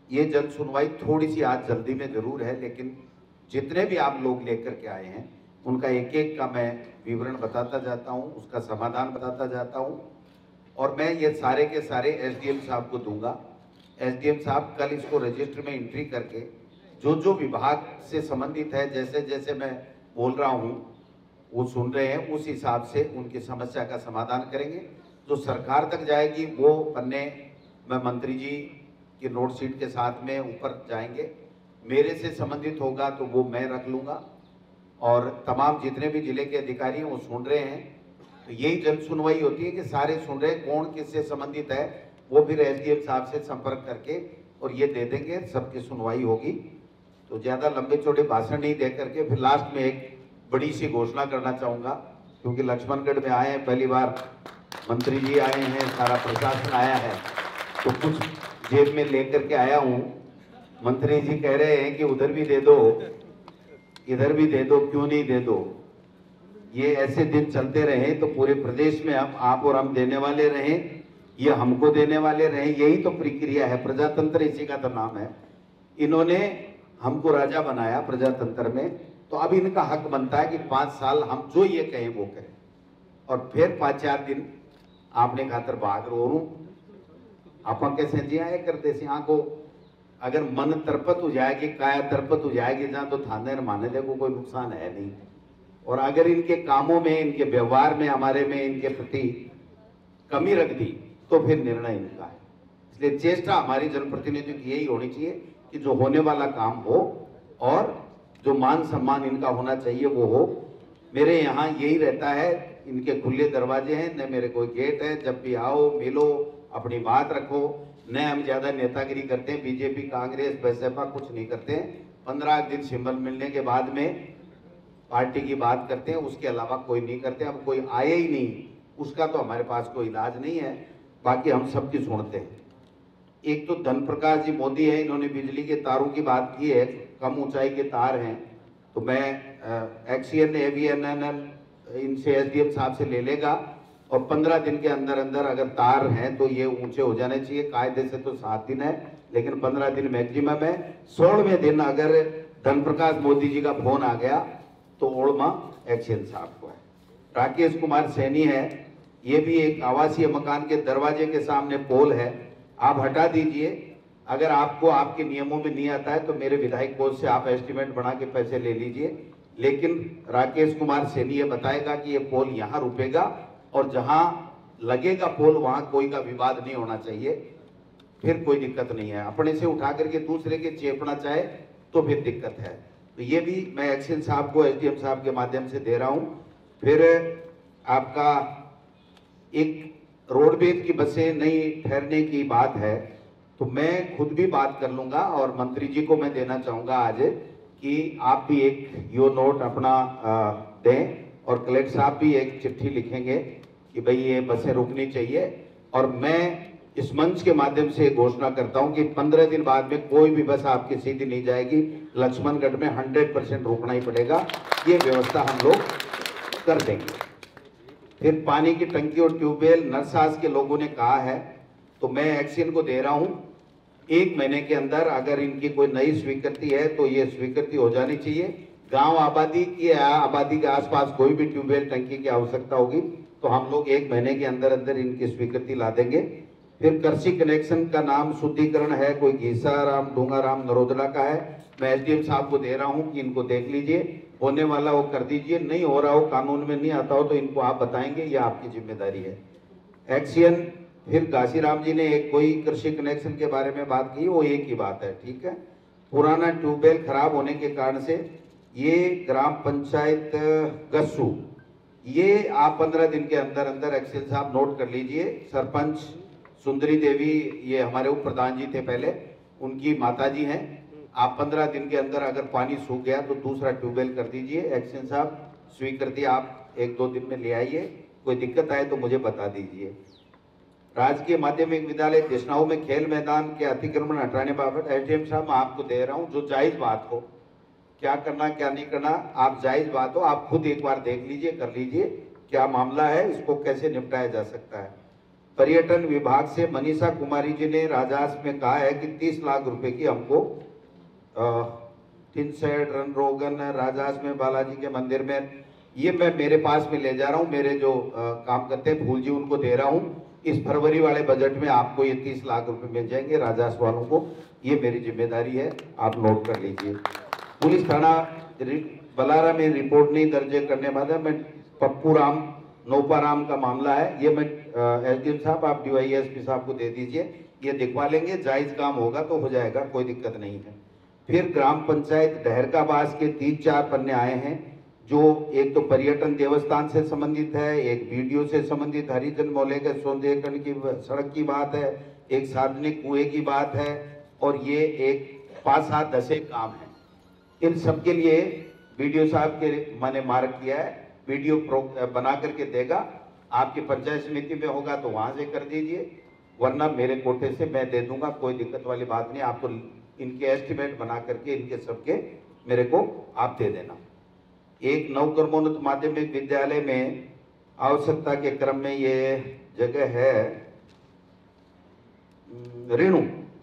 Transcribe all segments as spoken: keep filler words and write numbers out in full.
ये जन सुनवाई थोड़ी सी आज जल्दी में जरूर है, लेकिन जितने भी आप लोग लेकर के आए हैं उनका एक एक का मैं विवरण बताता जाता हूं, उसका समाधान बताता जाता हूं। और मैं ये सारे के सारे एसडीएम साहब को दूंगा। एसडीएम साहब कल इसको रजिस्टर में एंट्री करके जो जो विभाग से संबंधित है, जैसे जैसे मैं बोल रहा हूं वो सुन रहे हैं, उस हिसाब से उनकी समस्या का समाधान करेंगे। जो सरकार तक जाएगी वो पन्ने मैं मंत्री जी की नोट शीट के साथ में ऊपर जाएंगे। मेरे से संबंधित होगा तो वो मैं रख लूंगा, और तमाम जितने भी जिले के अधिकारी हैं वो सुन रहे हैं। तो यही जन सुनवाई होती है कि सारे सुन रहे, कौन किससे संबंधित है वो फिर एसडीएम साहब से संपर्क करके और ये दे देंगे, सबकी सुनवाई होगी। तो ज्यादा लंबे चौड़े भाषण नहीं दे करके फिर लास्ट में एक बड़ी सी घोषणा करना चाहूंगा, क्योंकि लक्ष्मणगढ़ में आए हैं पहली बार, मंत्री जी आए हैं, सारा प्रशासन आया है, तो कुछ जेब में लेकर के आया हूं। मंत्री जी कह रहे हैं कि उधर भी दे दो, इधर भी दे दो, क्यों नहीं दे दो। ये ऐसे दिन चलते रहे तो पूरे प्रदेश में हम आप और हम देने वाले रहें, ये हमको देने वाले रहें, यही तो प्रक्रिया है। प्रजातंत्र इसी का तो नाम है। इन्होंने हमको राजा बनाया प्रजातंत्र में, तो अब इनका हक बनता है कि पांच साल हम जो ये कहें वो करें, और फिर पांच चार दिन आपने खातर भाग रो आप कैसे जिया करते से को अगर मन तरपत हो जाएगी, काया तरपत हो जाएगी जहां, तो थाने माने देखो कोई नुकसान है नहीं। और अगर इनके कामों में, इनके व्यवहार में, हमारे में इनके प्रति कमी रख दी तो फिर निर्णय इनका है। इसलिए चेष्टा हमारी जनप्रतिनिधियों की यही होनी चाहिए कि जो होने वाला काम हो और जो मान सम्मान इनका होना चाहिए वो हो। मेरे यहाँ यही रहता है, इनके खुले दरवाजे हैं, न मेरे कोई गेट है, जब भी आओ मिलो, अपनी बात रखो। न हम ज्यादा नेतागिरी करते हैं, बीजेपी कांग्रेस बसपा कुछ नहीं करते हैं। पंद्रह दिन सिंबल मिलने के बाद में पार्टी की बात करते हैं, उसके अलावा कोई नहीं करते। अब कोई आए ही नहीं, उसका तो हमारे पास कोई इलाज नहीं है, बाकी हम सबकी सुनते हैं। एक तो धन प्रकाश जी मोदी है, इन्होंने बिजली के तारों की बात की है, कम ऊंचाई के तार हैं, तो मैं एक्सीएन एवीएनएनएल इनसे एसडीएम साहब से ले लेगा, और पंद्रह दिन के अंदर अंदर अगर तार हैं तो ये ऊंचे हो जाने चाहिए। कायदे से तो सात दिन है, लेकिन पंद्रह दिन मैक्सिमम है। सोलहवें दिन अगर धन प्रकाश मोदी जी का फोन आ गया तो ओड़मा एक्सीएन साहब को है। राकेश कुमार सैनी है, ये भी एक आवासीय मकान के दरवाजे के सामने पोल है, आप हटा दीजिए। अगर आपको आपके नियमों में नहीं आता है तो मेरे विधायक कोष से आप एस्टिमेट बना के पैसे ले लीजिए, लेकिन राकेश कुमार सैनी ये बताएगा कि ये पोल यहाँ रुकेगा और जहां लगेगा पोल वहां कोई का विवाद नहीं होना चाहिए, फिर कोई दिक्कत नहीं है। अपने से उठा करके दूसरे के चेपना चाहे तो फिर दिक्कत है। तो ये भी मैं एक्शन साहब को एसडीएम साहब के माध्यम से दे रहा हूं। फिर आपका एक रोडवेज की बसें नहीं ठहरने की बात है, तो मैं खुद भी बात कर लूंगा और मंत्री जी को मैं देना चाहूंगा आज कि आप भी एक यो नोट अपना आ, दें, और कलेक्टर साहब भी एक चिट्ठी लिखेंगे कि भाई ये बसें रुकनी चाहिए। और मैं इस मंच के माध्यम से घोषणा करता हूं कि पंद्रह दिन बाद में कोई भी बस आपकी सीधी नहीं जाएगी, लक्ष्मणगढ़ में हंड्रेड परसेंट रोकना ही पड़ेगा। ये व्यवस्था हम लोग कर देंगे। फिर पानी की टंकी और ट्यूबवेल नरसाज के लोगों ने कहा है, तो मैं एक्शन को दे रहा हूं, एक महीने के अंदर अगर इनकी कोई नई स्वीकृति है तो ये स्वीकृति हो जानी चाहिए। गांव आबादी की आबादी के आसपास कोई भी ट्यूबवेल टंकी की आवश्यकता होगी तो हम लोग एक महीने के अंदर अंदर इनकी स्वीकृति ला देंगे। फिर कृषि कनेक्शन का नाम शुद्धिकरण है, कोई घीसाराम डूंगाराम नरोदला का है, मैं एसडीएम साहब को दे रहा हूं कि इनको देख लीजिए, होने वाला वो कर दीजिए, नहीं हो रहा हो, कानून में नहीं आता हो तो इनको आप बताएंगे, ये आपकी जिम्मेदारी है। एक्सीएन फिर घासीराम जी ने एक कोई कृषि कनेक्शन के बारे में बात की, वो एक ही बात है, ठीक है। पुराना ट्यूबवेल खराब होने के कारण से ये ग्राम पंचायत गस्सू, ये आप पंद्रह दिन के अंदर अंदर एक्सीएन साहब नोट कर लीजिए। सरपंच सुंदरी देवी, ये हमारे उप प्रधान जी थे पहले, उनकी माता जी हैं। आप पंद्रह दिन के अंदर अगर पानी सूख गया तो दूसरा ट्यूबवेल कर दीजिए। एक्सीएन साहब स्वीकृति आप एक दो दिन में ले आइए, कोई दिक्कत आए तो मुझे बता दीजिए। राजकीय माध्यमिक विद्यालय देशनाऊ में खेल मैदान के अतिक्रमण हटाने बाबत एसडीएम साहब मैं आपको दे रहा हूं, जो जायज बात हो, क्या करना क्या नहीं करना, आप जायज बात हो आप खुद एक बार देख लीजिए, कर लीजिए क्या मामला है, इसको कैसे निपटाया जा सकता है। पर्यटन विभाग से मनीषा कुमारी जी ने राजास में कहा है कि तीस लाख रुपए की हमको तिनसेट रन रोगन राजास में बालाजी के मंदिर में, ये मैं मेरे पास में ले जा रहा हूँ, मेरे जो आ, काम करते हैं फूल जी उनको दे रहा हूँ। इस फरवरी वाले बजट में आपको ये तीस लाख रुपए मिल जाएंगे राजास वालों को, ये मेरी जिम्मेदारी है, आप नोट कर लीजिए। पुलिस थाना बलारा में रिपोर्ट नहीं दर्ज करने वाला मैं पप्पू राम नोपाराम का मामला है, ये मैं एसडीएम साहब आप डीवाईएसपी साहब को दे दीजिए, ये दिखवा लेंगे, जायज काम होगा तो हो जाएगा, कोई दिक्कत नहीं है। फिर ग्राम पंचायत डहरकाबास के तीन चार पन्ने आए हैं, जो एक तो पर्यटन देवस्थान से संबंधित है, एक वीडियो से संबंधित हरिजन मोहल्ले के सौंदर्यीकरण की सड़क की बात है, एक सार्वजनिक कुएं की बात है, और ये एक पाँच सात दसे काम है। इन सब के लिए वीडियो साहब के मैंने मार्क किया है, वीडियो बना करके देगा, आपकी पंचायत समिति में होगा तो वहां से कर दीजिए, वरना मेरे कोटे से मैं दे दूंगा, कोई दिक्कत वाली बात नहीं। आपको इनके एस्टिमेट बना करके इनके सबके मेरे को आप दे देना। एक नवकर्मोन्नत माध्यमिक विद्यालय में आवश्यकता के क्रम में ये जगह है रेणु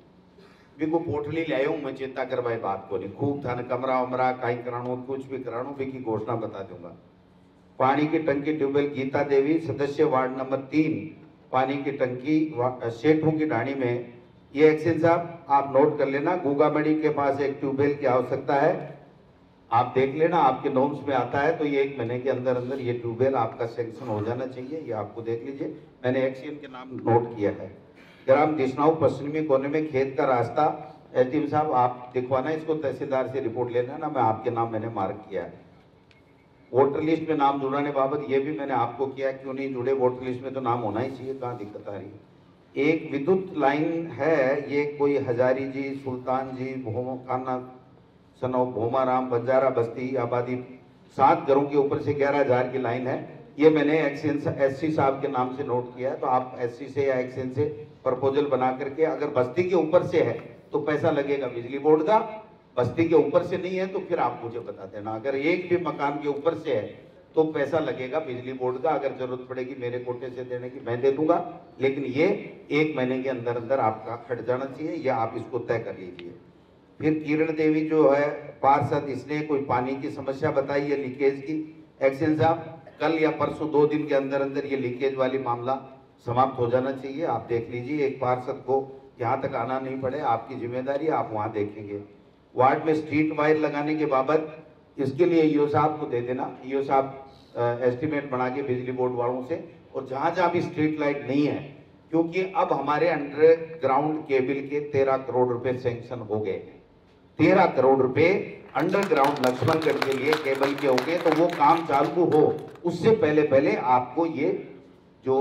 भी को पोटली ले आऊं, मैं चिंता करवाए बात को नहीं, खूब थाने कमरा वमरा कहीं कराणु कुछ भी कराणु भी की घोषणा बता दूंगा। पानी की टंकी ट्यूबवेल गीता देवी सदस्य वार्ड नंबर तीन, पानी की टंकी सेठों की ढाणी में, ये एक्शन साहब आप नोट कर लेना, गुगामड़ी के पास एक ट्यूबवेल की आवश्यकता है, आप देख लेना, आपके नॉर्म्स में आता है तो ये एक महीने के अंदर अंदर ये ट्यूबवेल आपका सैंक्शन हो जाना चाहिए, ये आपको देख लीजिए, मैंने एक्शन के नाम नोट किया है। ग्राम दिशनाऊ पश्चिमी कोने में खेत का रास्ता, एसडीएम साहब आप दिखवाना, इसको तहसीलदार से रिपोर्ट लेना ना, मैं आपके नाम मैंने मार्क किया है। वोटर लिस्ट में नाम जुड़ाने बाबत ये भी मैंने आपको किया, क्यों नहीं जुड़े, वोटर लिस्ट में तो नाम होना ही चाहिए, कहाँ दिक्कत आ रही है। एक विद्युत लाइन है, ये कोई हजारी जी, सुल्तान जी, भोमा खाना सनो भोमाराम बंजारा बस्ती आबादी सात घरों के ऊपर से ग्यारह हजार की लाइन है, ये मैंने एससी साहब के नाम से नोट किया है, तो आप एससी से या एक्शन से प्रपोजल बना करके, अगर बस्ती के ऊपर से है तो पैसा लगेगा बिजली बोर्ड का, बस्ती के ऊपर से नहीं है तो फिर आप मुझे बता देना, अगर एक भी मकान के ऊपर से है तो पैसा लगेगा बिजली बोर्ड का, अगर जरूरत पड़ेगी मेरे कोटे से देने की मैं दे दूंगा, लेकिन ये एक महीने के अंदर अंदर आपका हट जाना चाहिए, या आप इसको तय कर लीजिए। फिर किरण देवी जो है पार्षद, इसने कोई पानी की समस्या बताई है लीकेज की, एक्शन साहब कल या परसों दो दिन के अंदर अंदर ये लीकेज वाली मामला समाप्त हो जाना चाहिए, आप देख लीजिए, एक पार्षद को यहाँ तक आना नहीं पड़े, आपकी जिम्मेदारी, आप वहाँ देखेंगे। वार्ड में स्ट्रीट वायर लगाने के बाबत, इसके लिए ईओ साहब को दे देना, ईओ साहब एस्टिमेट बना के बिजली बोर्ड वालों से, और जहाँ जहाँ भी स्ट्रीट लाइट नहीं है, क्योंकि अब हमारे अंडरग्राउंड केबल के तेरह करोड़ रुपए सैंक्शन हो गए हैं, तेरह करोड़ रुपए अंडरग्राउंड लक्ष्मणगढ़ के लिए केबल के हो गए, तो वो काम चालू हो उससे पहले पहले आपको ये जो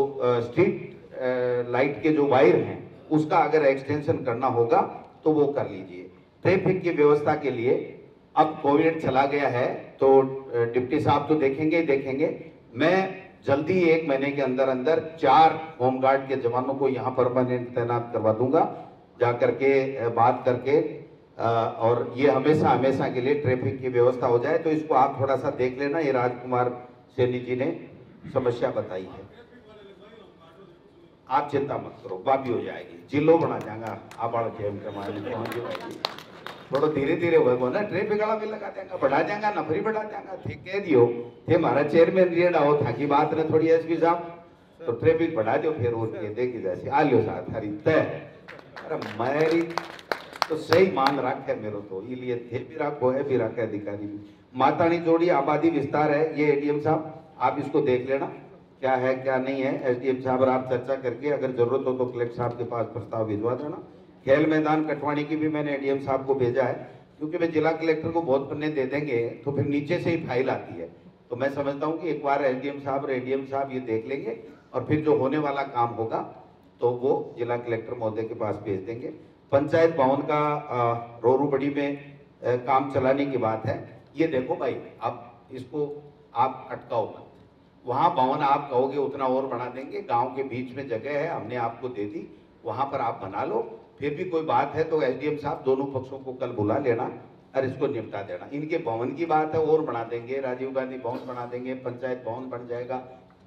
स्ट्रीट लाइट के जो वायर हैं उसका अगर एक्सटेंशन करना होगा तो वो कर लीजिए। ट्रैफिक की व्यवस्था के लिए अब कोविड चला गया है तो डिप्टी साहब तो देखेंगे ही देखेंगे, मैं जल्दी एक महीने के अंदर अंदर चार होमगार्ड के जवानों को यहाँ परमानेंट तैनात करवा दूंगा, जा करके बात करके, और ये हमेशा हमेशा के लिए ट्रैफिक की व्यवस्था हो जाए, तो इसको आप थोड़ा सा देख लेना, ये राजकुमार सैनी जी ने समस्या बताई है, आप चिंता मत करो, बाबी हो जाएगी, जिलो बना जाएगा आप थोड़ा धीरे धीरे होगा ना, ट्रैफिक वाला भी लगा देगा, बढ़ा जाएगा, नफरी बढ़ा जाएगा, ठीक कह दियो थे हमारा चेयरमैन रिएड आओ था की बात ने थोड़ी एसपी साहब, तो ट्रैफिक बढ़ा दो, फिर और के देखी जैसी आ लियो साथ हरी तय, अरे मेरी तो सही मान रखे मेरे तो, इसलिए थे भी रखो है भी रखे अधिकारी भी। मातानी जोड़ी आबादी विस्तार है, ये एडीएम साहब आप इसको देख लेना क्या है क्या नहीं है, एसडीएम साहब और आप चर्चा करके अगर जरूरत हो तो कलेक्टर साहब के पास प्रस्ताव भिजवा देना। खेल मैदान कटवानी की भी मैंने एडीएम साहब को भेजा है, क्योंकि मैं जिला कलेक्टर को बहुत पन्ने दे देंगे तो फिर नीचे से ही फाइल आती है, तो मैं समझता हूँ कि एक बार एसडीएम साहब और एडीएम साहब ये देख लेंगे और फिर जो होने वाला काम होगा तो वो जिला कलेक्टर महोदय के पास भेज देंगे। पंचायत भवन का रोरू बड़ी में आ, काम चलाने की बात है, ये देखो भाई अब इसको आप अटकाओ मत, वहाँ भवन आप कहोगे उतना और बना देंगे, गांव के बीच में जगह है हमने आपको दे दी, वहाँ पर आप बना लो, फिर भी कोई बात है तो एसडीएम साहब दोनों पक्षों को कल बुला लेना और इसको निपटा देना। इनके भवन की बात है और बना देंगे, राजीव गांधी भवन बना देंगे, पंचायत भवन बन जाएगा,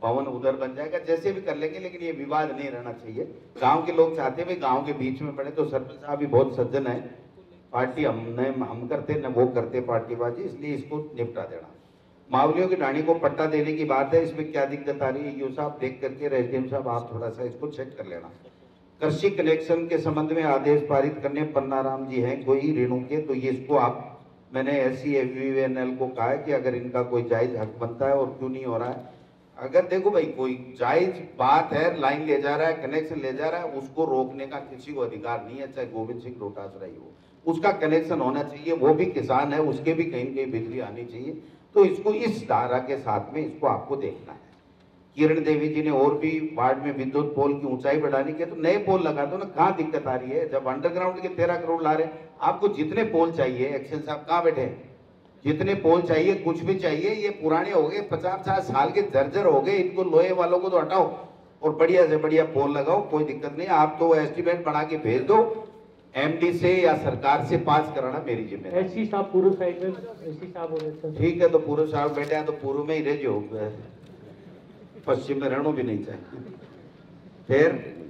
भवन उधर बन जाएगा, जैसे भी कर लेंगे, लेकिन ये विवाद नहीं रहना चाहिए। गांव के लोग चाहते हैं भाई गांव के बीच में पड़े, तो सरपंच साहब भी बहुत सज्जन है, पार्टी हमने हम करते न वो करते पार्टीबाजी, इसलिए इसको निपटा देना। मावलियों की ढाणी को पट्टा देने की बात है, इसमें क्या दिक्कत आ रही है यू साहब देख करके, रेजिडेंट साहब आप थोड़ा सा इसको चेक कर लेना। कृषि कनेक्शन के संबंध में आदेश पारित करने पन्नाराम जी हैं कोई रेणु के, तो ये इसको आप, मैंने एस सी एन एल को कहा है कि अगर इनका कोई जायज हक बनता है और क्यों नहीं हो रहा है। अगर देखो भाई कोई जायज बात है, लाइन ले जा रहा है, कनेक्शन ले जा रहा है, उसको रोकने का किसी को अधिकार नहीं है, चाहे गोविंद सिंह डोटासरा ही हो, उसका कनेक्शन होना चाहिए, वो भी किसान है, उसके भी कहीं कहीं बिजली आनी चाहिए। तो इसको इस धारा के साथ में इसको आपको देखना है। किरण देवी जी ने और भी वार्ड में विद्युत पोल की ऊंचाई बढ़ाने के, तो नए पोल लगा दो ना, कहाँ दिक्कत आ रही है? जब अंडरग्राउंड के तेरह करोड़ ला रहे, आपको जितने पोल चाहिए, एक्शन साहब कहाँ बैठे, जितने पोल चाहिए, कुछ भी चाहिए, ये पुराने हो गए, पचास पचास साल के जर्जर हो गए, इनको लोहे वालों को तो हटाओ और बढ़िया से बढ़िया पोल लगाओ, कोई दिक्कत नहीं। आप तो एस्टिमेट बना के भेज दो, एमडी से या सरकार से पास कराना मेरी जिम्मेदारी। एससी साहब पूर्व साइड में, एससी साहब हो रहे थे। ठीक है, तो पूर्व साहब बैठे हैं तो पूर्व में ही रह जो, पश्चिम में रहना भी नहीं चाहिए। फिर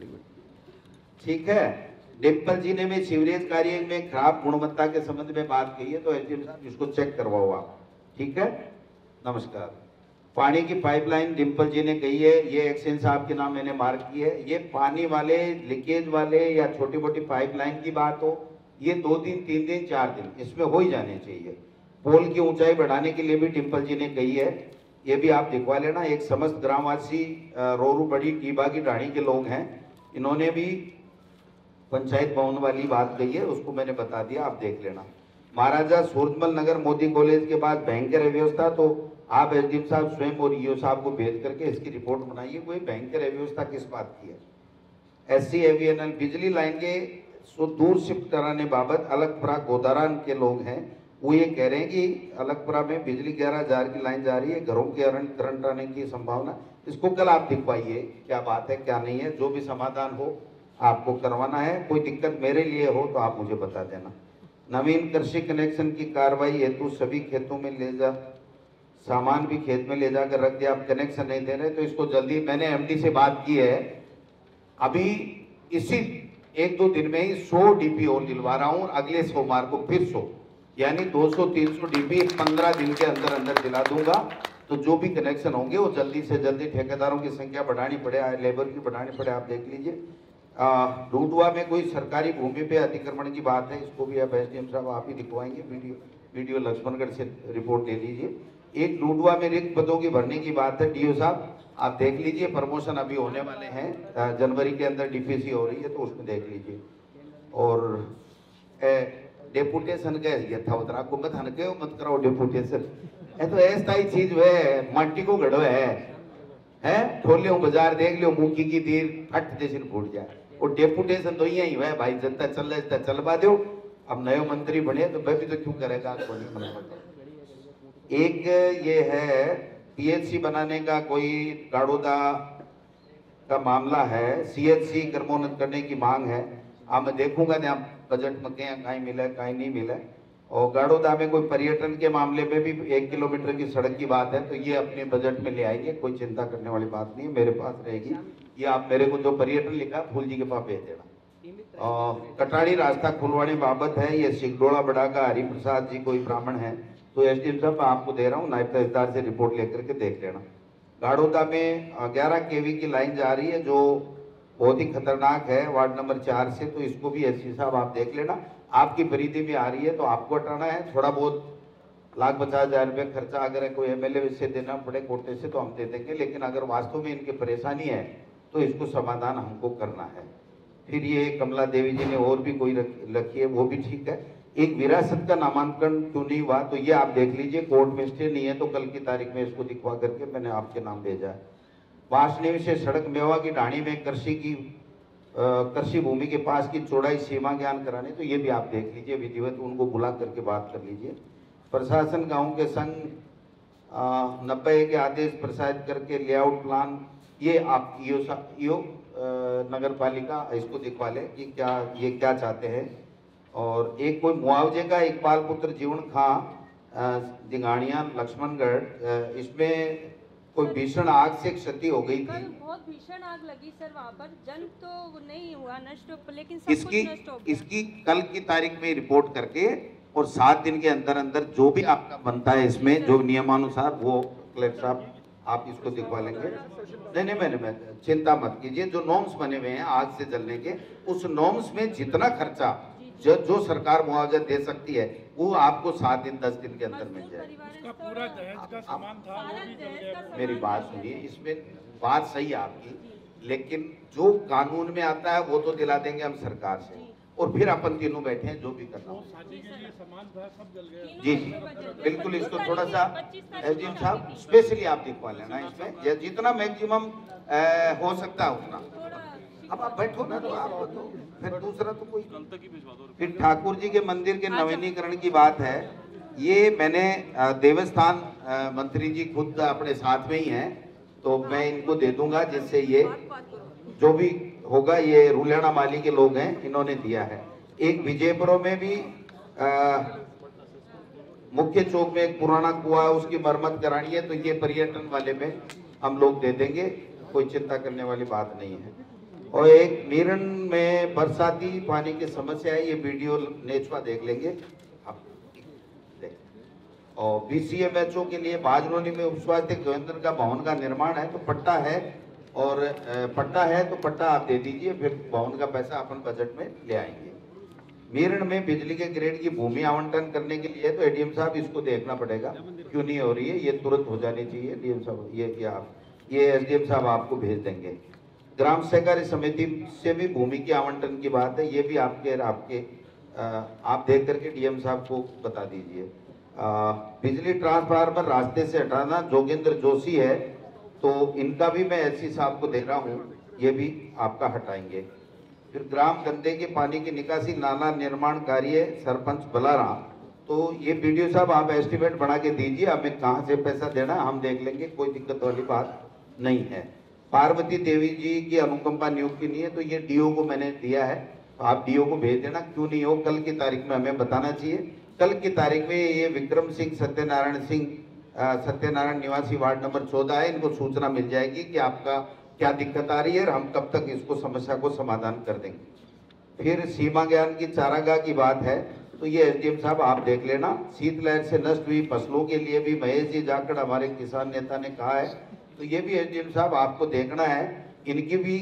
ठीक है, डिम्पल जी ने भी सीवरेज कार्य में खराब गुणवत्ता के संबंध में बात कही है, तो एसडीएम साहब इसको चेक करवाओ आप, ठीक है। नमस्कार। पानी की पाइपलाइन डिम्पल जी ने कही है, ये एक्शन साहब के नाम मैंने मार्क की है। ये पानी वाले, लीकेज वाले या छोटी मोटी पाइपलाइन की बात हो, ये दो दिन, तीन दिन, चार दिन इसमें हो ही जाने चाहिए। पोल की ऊंचाई बढ़ाने के लिए भी डिम्पल जी ने कही है, ये भी आप दिखवा लेना। एक समस्त ग्रामवासी रोरू बड़ी टीबा की ढाणी के लोग हैं, इन्होंने भी पंचायत भवन वाली बात कही है, उसको मैंने बता दिया, आप देख लेना। महाराजा सूरजमल नगर मोदी कॉलेज के पास भयंकर अव्यवस्था, तो आप एसडीएम साहब स्वयं और ईओ साहब को भेज करके इसकी रिपोर्ट बनाइए, कोई भयंकर अव्यवस्था किस बात की है। एस सी एवीएनएल बिजली लाइन के सो दूर शिफ्ट कराने बाबत अलगपुरा गोदारान के लोग हैं, वो ये कह रहे हैं कि अलगपुरा में बिजली ग्यारह हजार की लाइन जा रही है, घरों के करंट आने की संभावना। इसको कल आप दिखवाइए क्या बात है क्या नहीं है, जो भी समाधान हो आपको करवाना है। कोई दिक्कत मेरे लिए हो तो आप मुझे बता देना। नवीन कृषि कनेक्शन की कार्रवाई हेतु सभी खेतों में ले जा, सामान भी खेत में ले जाकर रख दिया, आप कनेक्शन नहीं दे रहे, तो इसको जल्दी, मैंने एमडी से बात की है, अभी इसी एक दो दिन में ही सौ डीपी और दिलवा रहा हूँ, अगले सोमवार को फिर सौ, यानी दो सौ तीन सौ डीपी पंद्रह दिन के अंदर अंदर दिला दूंगा। तो जो भी कनेक्शन होंगे वो जल्दी से जल्दी, ठेकेदारों की संख्या बढ़ानी पड़े, लेबर की बढ़ानी पड़े, आप देख लीजिए। डूडुआ में कोई सरकारी भूमि पे अतिक्रमण की बात है, इसको भी आप एसडीएम साहब आप ही दिखवाएंगे, वीडियो वीडियो लक्ष्मणगढ़ से रिपोर्ट ले लीजिए। एक डूडुआ में रिक्त पदों की भरने की बात है, डीओ साहब आप देख लीजिए, प्रमोशन अभी होने वाले हैं, जनवरी के अंदर डीपीसी हो रही है, तो उसमें देख लीजिए। और डेपुटेशन के यथावत आपको मत हनके मत कराओ डेपुटेशन, है तो ऐसा ही चीज है, माटी को गढ़ो है, है ठोलियों बाजार देख लियो, मुखी की तीर फट जैसे फूट जाए। और डेपुटेशन तो यही है भाई, जनता चल रहा चलवा दो। अब नए मंत्री बने तो भाई भी तो क्यों करेगा। एक ये है पीएचसी बनाने का कोई गाड़ोदा का मामला है, सीएचसी क्रमोन्नत करने की मांग है। अब मैं देखूंगा ना बजट में क्या कहीं मिला कहीं नहीं मिला। और गाड़ोदा में कोई पर्यटन के मामले में भी एक किलोमीटर की सड़क की बात है, तो ये अपने बजट में ले आएंगे, कोई चिंता करने वाली बात नहीं है, मेरे पास रहेगी। ये आप मेरे को जो पर्यटन लिखा फूल जी के पास भेज देना। और कटाड़ी रास्ता खुलवाने बाबत है, ये सिगडोला बड़ा का हरिप्रसाद जी कोई ब्राह्मण है, तो एसडीएम साहब आपको दे रहा हूँ, नायब तहसीलदार से रिपोर्ट लेकर के देख लेना। गाड़ोदा में ग्यारह केवी की लाइन जा रही है जो बहुत ही खतरनाक है, वार्ड नंबर चार से, तो इसको भी एसडी साहब आप देख लेना। आपकी परिधि में आ रही है तो आपको हटाना है, थोड़ा बहुत लाख पचास हजार रुपये खर्चा अगर कोई एमएलए से देना पड़े कोटे से तो हम दे देंगे, लेकिन अगर वास्तव में इनकी परेशानी है तो इसको समाधान हमको करना है। फिर ये कमला देवी जी ने और भी कोई रखी है, वो भी ठीक है। एक विरासत का नामांकन क्यों नहीं हुआ, तो ये आप देख लीजिए, कोर्ट में स्टे नहीं है, तो कल की तारीख में इसको दिखवा करके मैंने आपके नाम भेजा है। वासनीव से सड़क मेवा की ढाणी में कृषि की कृषि भूमि के पास की चौड़ाई सीमा ज्ञान कराने, तो ये भी आप देख लीजिए, विधिवत उनको बुला करके बात कर लीजिए। प्रशासन गांव के संग नब्बे के आदेश प्रसारित करके लेआउट प्लान, ये आप ईओ ईओ नगर पालिका इसको दिखवा लें कि क्या ये क्या चाहते हैं। और एक कोई मुआवजे का इकबाल पुत्र जीवन खां दिगाड़िया लक्ष्मणगढ़, इसमें कोई भीषण आग से क्षति हो गई कल थी। बहुत भीषण आग लगी सर वहाँ पर, जन तो नहीं हुआ नष्ट, लेकिन सब इसकी कुछ नष्ट हो गया। इसकी कल की तारीख में रिपोर्ट करके और सात दिन के अंदर अंदर जो भी आपका बनता है इसमें जो नियमानुसार, वो कलेक्टर साहब आप इसको दिखवा लेंगे। नहीं नहीं मैंने मैं चिंता मत कीजिए, जो नॉर्म्स बने हुए हैं आग से जलने के, उस नॉर्म्स में जितना खर्चा जो जो सरकार मुआवजा दे सकती है वो आपको सात दिन दस दिन के अंदर मिल जाएगा। उसका पूरा दहेज का सामान था वो भी जल गया। मेरी बात सुनिए, इसमें बात सही है आपकी, लेकिन जो कानून में आता है वो तो दिला देंगे हम सरकार से, और फिर अपन तीनों बैठे हैं जो भी करना हो। शादी के लिए सामान था सब जल गया। जी जी बिल्कुल, इसको थोड़ा सा एसडीएम साहब स्पेशली आप दिखवा लेना इसमें, ये जितना मैक्सिमम हो सकता है उतना। अब आप बैठो ना, तो आप तो फिर दूसरा तो कोई, फिर ठाकुर जी के मंदिर के नवीनीकरण की बात है, ये मैंने अ, देवस्थान अ, मंत्री जी खुद अपने साथ में ही हैं, तो मैं इनको दे दूंगा, जिससे ये जो भी होगा, ये रुलियाना माली के लोग हैं, इन्होंने दिया है। एक विजयपुरों में भी आ, मुख्य चौक में एक पुराना कुआं है, उसकी मरम्मत करानी है, तो ये पर्यटन वाले में हम लोग दे देंगे, कोई चिंता करने वाली बात नहीं है। और एक मीरन में बरसाती पानी की समस्या है, ये वीडियो नेचवा देख लेंगे आप देख। और बीसीएमएचओ के लिए बाजरोनी में उप स्वास्थ्य केंद्र का भवन का निर्माण है, तो पट्टा है, और पट्टा है तो पट्टा आप दे दीजिए, फिर भवन का पैसा अपन बजट में ले आएंगे। मीरन में बिजली के ग्रेड की भूमि आवंटन करने के लिए तो एडीएम साहब इसको देखना पड़ेगा क्यों नहीं हो रही है, ये तुरंत हो जानी चाहिए डीएम साहब, ये क्या आप ये एसडीएम साहब आपको भेज देंगे। ग्राम सहकारी समिति से भी भूमि के आवंटन की बात है, ये भी आपके आपके आप देख करके डीएम साहब को बता दीजिए। बिजली ट्रांसफार्मर रास्ते से हटाना जोगेंद्र जोशी है, तो इनका भी मैं एससी साहब को दे रहा हूँ, ये भी आपका हटाएंगे। फिर ग्राम गंदे के पानी की निकासी नाला निर्माण कार्य सरपंच बलारा, तो ये वीडियो साहब आप एस्टिमेट बना के दीजिए, हमें कहाँ से पैसा देना हम देख लेंगे, कोई दिक्कत वाली बात नहीं है। पार्वती देवी जी की अनुकंपा नियुक्ति नहीं है, तो ये डीओ को मैंने दिया है, आप डीओ को भेज देना, क्यों नहीं हो कल की तारीख में हमें बताना चाहिए। कल की तारीख में ये विक्रम सिंह सत्यनारायण सिंह सत्यनारायण निवासी वार्ड नंबर चौदह है, इनको सूचना मिल जाएगी कि आपका क्या दिक्कत आ रही है और हम कब तक इसको समस्या को समाधान कर देंगे। फिर सीमा ज्ञान की चारागाह की बात है, तो ये एसडीएम साहब आप देख लेना। शीतलहर से नष्ट हुई फसलों के लिए भी महेश जी जाखड़ हमारे किसान नेता ने कहा है, तो ये भी एसडीएम साहब आपको देखना है, इनकी भी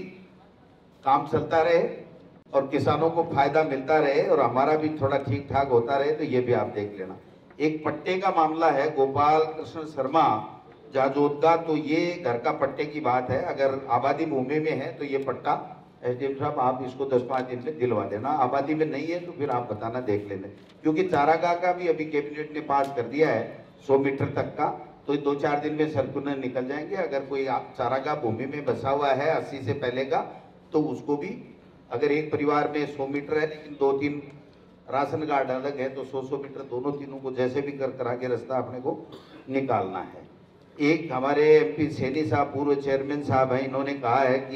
काम चलता रहे और किसानों को फायदा मिलता रहे और हमारा भी थोड़ा ठीक ठाक होता रहे, तो ये भी आप देख लेना। एक पट्टे का मामला है गोपाल कृष्ण शर्मा जाजोदगा, तो ये घर का पट्टे की बात है, अगर आबादी भूमि में है तो ये पट्टा एसडीएम साहब आप इसको दस पाँच दिन में दिलवा देना, आबादी में नहीं है तो फिर आप बताना देख लेना, क्योंकि चारागाह का भी अभी कैबिनेट ने पास कर दिया है सौ मीटर तक का, तो दो चार दिन में सर्कुलर निकल जाएंगे। अगर कोई चारागाह भूमि में बसा हुआ है अस्सी से पहले का, तो उसको भी, अगर एक परिवार में सौ मीटर है लेकिन दो तीन राशन कार्ड अलग है, तो सौ सौ मीटर दोनों तीनों को जैसे भी कर करा के रास्ता अपने को निकालना है। एक हमारे एमपी सैनी साहब पूर्व चेयरमैन साहब हैं, इन्होंने कहा है कि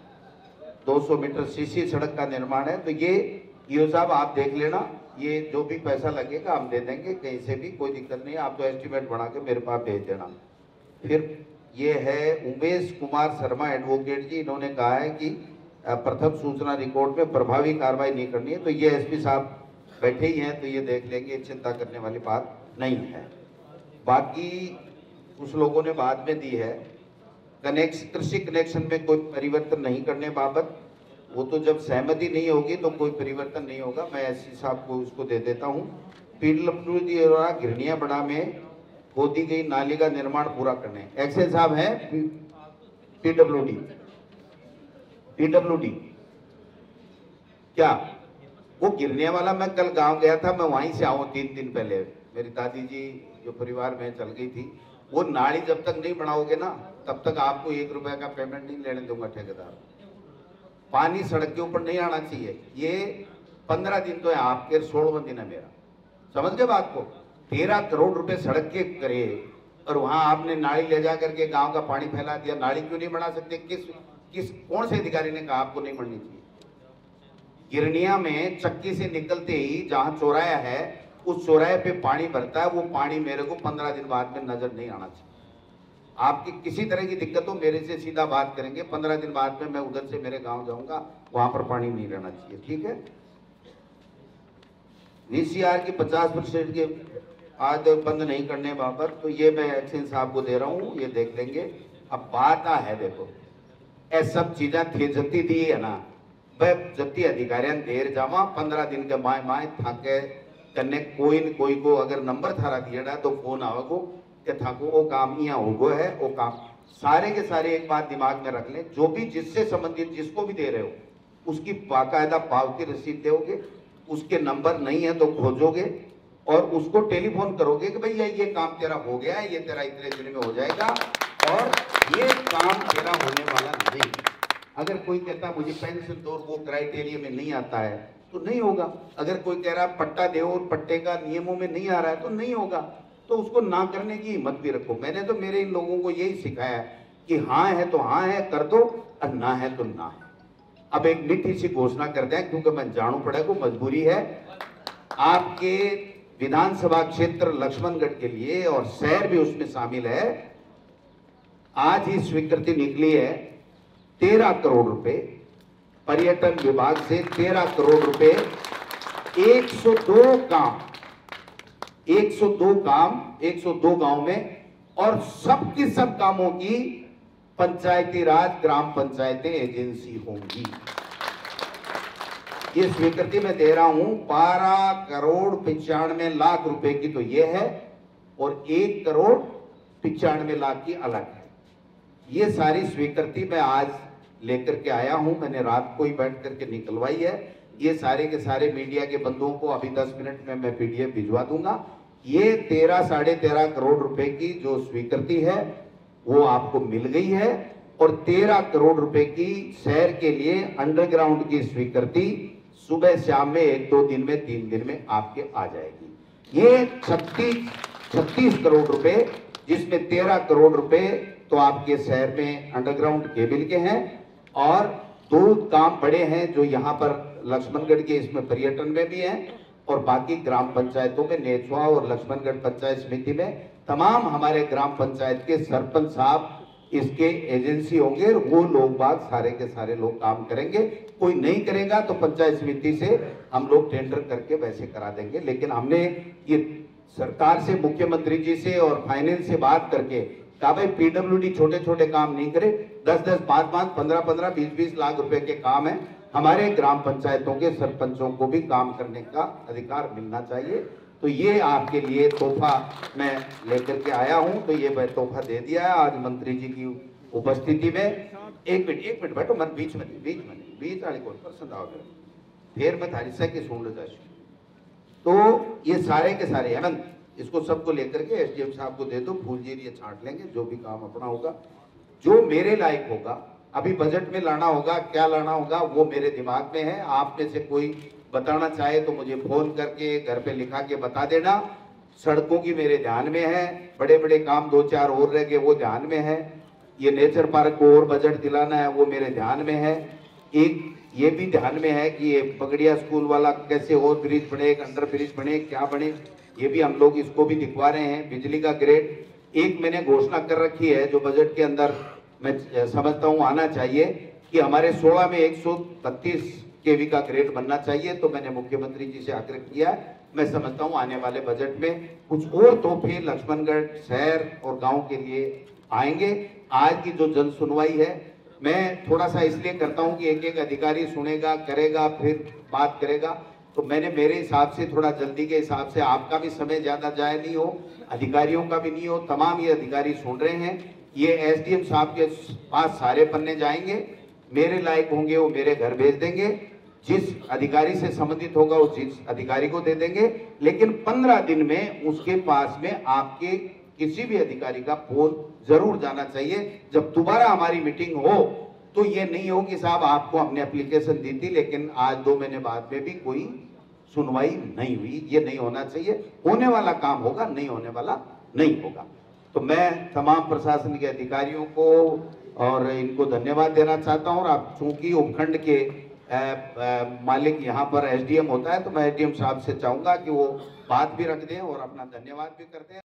दो सौ मीटर सीसी सड़क का निर्माण है, तो ये ईओ साहब आप देख लेना, ये जो भी पैसा लगेगा हम दे देंगे, कहीं से भी कोई दिक्कत नहीं है, आप तो एस्टिमेट बना के मेरे पास भेज देना। फिर ये है उमेश कुमार शर्मा एडवोकेट जी, इन्होंने कहा है कि प्रथम सूचना रिकॉर्ड में प्रभावी कार्रवाई नहीं करनी है, तो ये एसपी साहब बैठे ही हैं, तो ये देख लेंगे, चिंता करने वाली बात नहीं है। बाकी कुछ लोगों ने बाद में दी है कनेक्शन, कृषि कनेक्शन में कोई परिवर्तन नहीं करने बाबत, वो तो जब सहमति नहीं होगी तो कोई परिवर्तन नहीं होगा, मैं एससी साहब को उसको दे देता हूँ। पीडब्ल्यूडी द्वारा घिरनिया बड़ा में खोदी गई नाली का निर्माण पूरा करने, एक्सेल साहब है पीडब्ल्यूडी पीडब्ल्यूडी क्या वो गिरने वाला, मैं कल गांव गया था, मैं वहीं से आऊँ तीन दिन पहले, मेरी दादी जी जो परिवार में चल गई थी, वो नाली जब तक नहीं बनाओगे ना तब तक आपको एक रुपए का पेमेंट नहीं लेने दूंगा ठेकेदार। पानी सड़क के ऊपर नहीं आना चाहिए, ये पंद्रह दिन तो है आपके, सोलहवां दिन है मेरा, समझ गए बात को। तेरह करोड़ रुपए सड़क के करे और वहां आपने नाली ले जा करके गांव का पानी फैला दिया, नाली क्यों नहीं बना सकते? किस किस कौन से अधिकारी ने कहा आपको नहीं बननी चाहिए? गिरनिया में चक्की से निकलते ही जहां चौराया है उस चौराहे पे पानी भरता है, वो पानी मेरे को पंद्रह दिन बाद में नजर नहीं आना चाहिए। आपकी किसी तरह की दिक्कत हो मेरे से सीधा बात करेंगे। पंद्रह दिन बाद में मैं उधर से मेरे गांव जाऊंगा, वहां पर पानी नहीं रहना चाहिए, ठीक है। वीसीआर की पचास परसेंट के आज बंद नहीं करने बाबत तो ये मैं एक्शन साहब को दे रहा हूँ, ये देख लेंगे। अब बात आ है, देखो ए सब चीजा थे जती दी है ना, वह जती अधिकारियों देर जावा पंद्रह दिन के माए माए थाके करने कोई न कोई को अगर नंबर थारा दिया तो फोन आवेगो कि थाको वो काम यहाँ होगो है, वो काम सारे के सारे एक बात दिमाग में रख लें, जो भी जिससे संबंधित जिसको भी दे रहे हो उसकी बाकायदा पावती रसीद दोगे, उसके नंबर नहीं है तो खोजोगे और उसको टेलीफोन करोगे कि भैया ये काम तेरा हो गया है, ये तेरा इतने दिन में हो जाएगा और ये काम तेरा होने वाला नहीं। अगर कोई कहता मुझे पेंशन दो वो क्राइटेरिया में नहीं आता है तो नहीं होगा। अगर कोई कह रहा पट्टा दे और पट्टे का नियमों में नहीं आ रहा है तो नहीं होगा। तो उसको ना करने की हिम्मत भी रखो। मैंने तो मेरे इन लोगों को यही सिखाया कि हाँ है तो हाँ है, कर दो, और ना है तो ना है। अब एक मीठी सी घोषणा कर दें, क्योंकि मैं जानू पड़ा को मजबूरी है। आपके विधानसभा क्षेत्र लक्ष्मणगढ़ के लिए और शहर भी उसमें शामिल है, आज ही स्वीकृति निकली है तेरह करोड़ रुपए पर्यटन विभाग से, तेरह करोड़ रुपए एक सौ दो काम एक सौ दो काम एक सौ दो गांव में, और सबकी सब कामों की पंचायती राज ग्राम पंचायतें एजेंसी होंगी। ये स्वीकृति मैं दे रहा हूं बारह करोड़ पिचानवे लाख रुपए की तो ये है और एक करोड़ पिचानवे लाख की अलग है। ये सारी स्वीकृति मैं आज लेकर के आया हूं, मैंने रात को ही बैठ करके निकलवाई है। ये सारे के सारे मीडिया के बंधुओं को अभी दस मिनट में मैं पीडीएफ भिजवा दूंगा। ये तेरह साढ़े तेरह करोड़ रुपए की जो स्वीकृति है वो आपको मिल गई है और तेरह करोड़ रुपए की शहर के लिए अंडरग्राउंड की स्वीकृति सुबह शाम में एक दो दिन में तीन दिन में आपके आ जाएगी। ये छत्तीस छत्तीस करोड़ रुपए, जिसमें तेरह करोड़ रुपए तो आपके शहर में अंडरग्राउंड केबल के हैं और दो काम बड़े हैं जो यहाँ पर लक्ष्मणगढ़ के इसमें पर्यटन में भी हैं और बाकी ग्राम पंचायतों में नेचवा और लक्ष्मणगढ़ पंचायत समिति में तमाम हमारे ग्राम पंचायत के सरपंच साहब इसके एजेंसी होंगे। वो लोग बाग सारे के सारे लोग काम करेंगे। कोई नहीं करेगा तो पंचायत समिति से हम लोग टेंडर करके वैसे करा देंगे। लेकिन हमने ये सरकार से, मुख्यमंत्री जी से और फाइनेंस से बात करके कहा भाई पीडब्ल्यूडी छोटे छोटे काम नहीं करे, दस दस पांच पांच पंद्रह पंद्रह बीस बीस लाख रुपए के काम है। हमारे ग्राम पंचायतों के सरपंचों को भी काम करने का अधिकार मिलना चाहिए। तो ये आपके लिए तोहफा मैं लेकर के आया हूं। तो ये मैं तोहफा दे दिया है आज मंत्री जी की उपस्थिति में। एक मिनट एक मिनट बैठो, मन बीच में बीच में बीच वाली कौन पसंद आओगे फिर मैं थारी से सुन लो। तो ये सारे के सारे हेमंत इसको सबको लेकर के एसडीएम साहब को दे दो, फूल जी ये छांट लेंगे। जो भी काम अपना होगा, जो मेरे लायक होगा, अभी बजट में लाना होगा, क्या लाना होगा वो मेरे दिमाग में है। आप में से कोई बताना चाहे तो मुझे फोन करके घर पे लिखा के बता देना। सड़कों की मेरे ध्यान में है, बड़े बड़े काम दो चार और रह गए वो ध्यान में है। ये नेचर पार्क को और बजट दिलाना है वो मेरे ध्यान में है। एक ये भी ध्यान में है कि ये पगड़िया स्कूल वाला कैसे और ब्रिज बने, एक अंडर ब्रिज बने, क्या बने, ये भी हम लोग इसको भी दिखवा रहे हैं। बिजली का ग्रेड एक मैंने घोषणा कर रखी है जो बजट के अंदर मैं समझता हूँ आना चाहिए कि हमारे सोलह में एक सौ बत्तीस केवी का ग्रेड बनना चाहिए। तो मैंने मुख्यमंत्री जी से आग्रह किया, मैं समझता हूँ आने वाले बजट में कुछ और तोहफे लक्ष्मणगढ़ शहर और गांव के लिए आएंगे। आज की जो जन सुनवाई है मैं थोड़ा सा इसलिए करता हूँ कि एक एक अधिकारी सुनेगा, करेगा, फिर बात करेगा। तो मैंने मेरे हिसाब से थोड़ा जल्दी के हिसाब से, आपका भी समय ज्यादा जाए नहीं हो, अधिकारियों का भी नहीं हो, तमाम ये अधिकारी सुन रहे हैं। ये एसडीएम साहब के पास सारे पन्ने जाएंगे, मेरे लायक होंगे वो मेरे घर भेज देंगे, जिस अधिकारी से संबंधित होगा उस जिस अधिकारी को दे देंगे। लेकिन पंद्रह दिन में उसके पास में आपके किसी भी अधिकारी का फोन जरूर जाना चाहिए। जब दोबारा हमारी मीटिंग हो तो ये नहीं हो कि साहब आपको हमने एप्लीकेशन दी थी लेकिन आज दो महीने बाद में भी कोई सुनवाई नहीं हुई। ये नहीं होना चाहिए। होने वाला काम होगा, नहीं होने वाला नहीं होगा। तो मैं तमाम प्रशासन के अधिकारियों को और इनको धन्यवाद देना चाहता हूं। और आप चूंकि उपखंड के आ, आ, मालिक यहाँ पर एसडीएम होता है तो मैं एसडीएम साहब से चाहूंगा कि वो बात भी रख दें और अपना धन्यवाद भी कर दें।